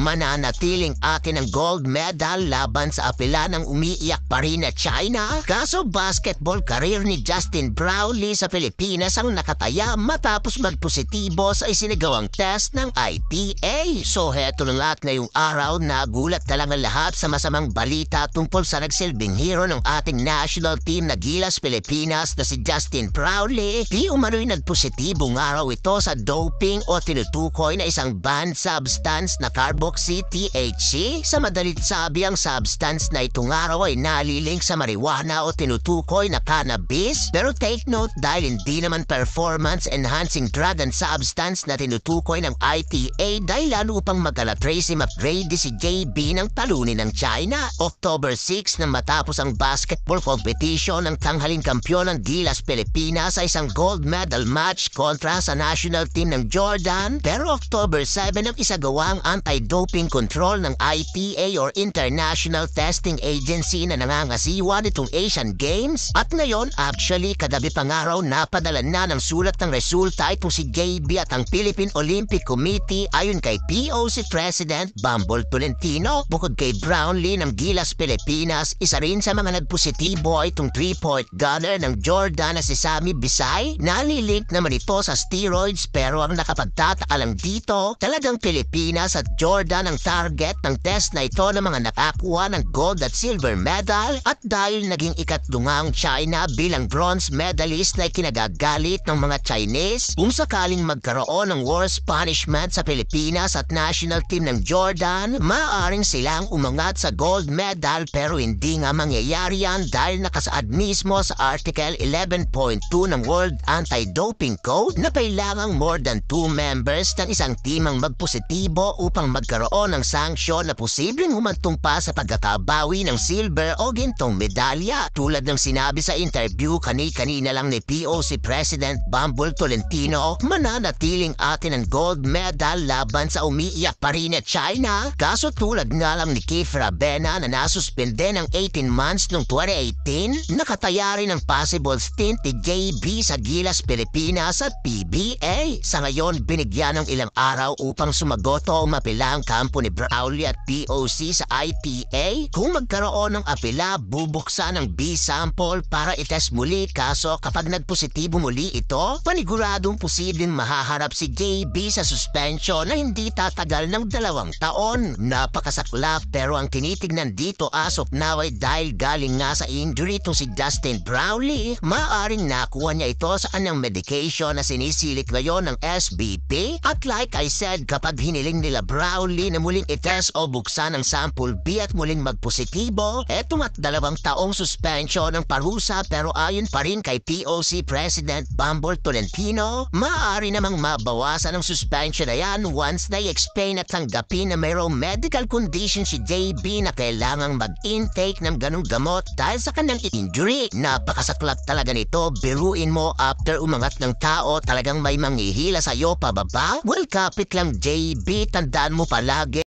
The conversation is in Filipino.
mananatiling akin ang gold medal laban sa apela ng umiiyak pa rin na China. Kaso basketball career ni Justin Brownlee sa Pilipinas ang nakataya matapos magpositibo sa isinagawang test ng IPA. So heto na lahat ngayong araw, nagulat talaga lahat sa masamang balita tungkol sa nagsilbing hero ng ating national team na Gilas Pilipinas na si Justin Brownlee. Di umano'y nagpositibong araw ito sa doping o tinutukoy na isang banned substance na carboxy-THC. Sa madalit sabi, ang substance na itong araw ay nalilink sa marijuana o tinutukoy na cannabis. Pero take note, dahil hindi naman performance-enhancing drug and substance na tinutukoy ng ITA, dahil lalo upang mag-Tracy McGrady si JB ng talunin ng China. October 6 nang matapos ang basketball competition ng tanghaling kampyon ng Gilas Pilipinas sa isang gold medal match kontra sa national team ng Jordan. Pero October 7 ang isagawa ang anti-doping control ng ITA or International Testing Agency na nangangasiwa nitong Asian Games. At ngayon, actually, kadabi pang araw napadala na ng sulat ng resulta itong si JB at ang Philippine Olympic Committee ayon kay POC President Bambol Tolentino. Bukod kay Brownlee ng Gilas Pilipinas, isa rin sa mga nagpositibo ay itong 3-point gunner ng Jordan na si Sammy Bisay. Nalilink naman ito sa steroids, pero ang nakapagtataka lang dito, talagang Pilipinas at Jordan ang target ng test na ito ng mga nakakuha ng gold at silver medal. At dahil naging ikatlo nga ang China bilang bronze medalist na kinagagalit ng mga Chinese, kung sakaling magkaroon ng worst punishment sa Pilipinas at national team ng Jordan, maaaring silang umangat sa gold medal, pero hindi nga mangyayari yan dahil nakasaad mismo sa Article 11.2 ng World Anti-Doping Code na kailangang more than 2 members ng isang team ang magpositibo upang magkaroon ng sanksyon na posibleng humantong pa sa pagkakabawi ng silver o gintong medalya. Tulad ng sinabi sa interview kanina lang ni POC President Bambol Tolentino, mananatiling atin ang gold medal laban sa umiiyak pa rin na China. Kaso tulad nga lang ni Keith Rabena na nasuspende ng 18 months noong 2018, nakataya rin ang possible stint ni JB sa Gilas Pilipinas at PBA. Sa ngayon, binigyan ng ilang araw upang sumagot o mapila ang kampo ni Brownlee at POC sa IPA. Kung magkaroon ng apela, bubuksan ang B-sample para itest muli. Kaso kapag nagpositibo muli ito, paniguradong posibleng mahaharap si JB sa suspension na hindi tatagal ng 2 taon. Napakasaklap, pero ang tinitignan dito as of now ay dahil galing nga sa injury itong si Justin Brownlee, maaaring nakuha niya ito sa kanyang medication na sinisilik ngayon ng SBP. At like I said, kapag hiniling nila Brownlee na muling itest o buksan ang sample B at muling magpositibo, etong at 2 taong suspension ng parusa. Pero ayon pa rin kay POC President Bambol Tolentino, maaari namang mabawasan ang suspension na yan once na i-explain at tanggapin na mayroong medical condition si JB na kailangang mag-intake ng ganong gamot dahil sa kanyang injury. Napakasaklap talaga nito. Biruin mo, after umangat ng tao, talagang may manghihila sa'yo pababa. Well, kapit lang JB, tandaan mo palagi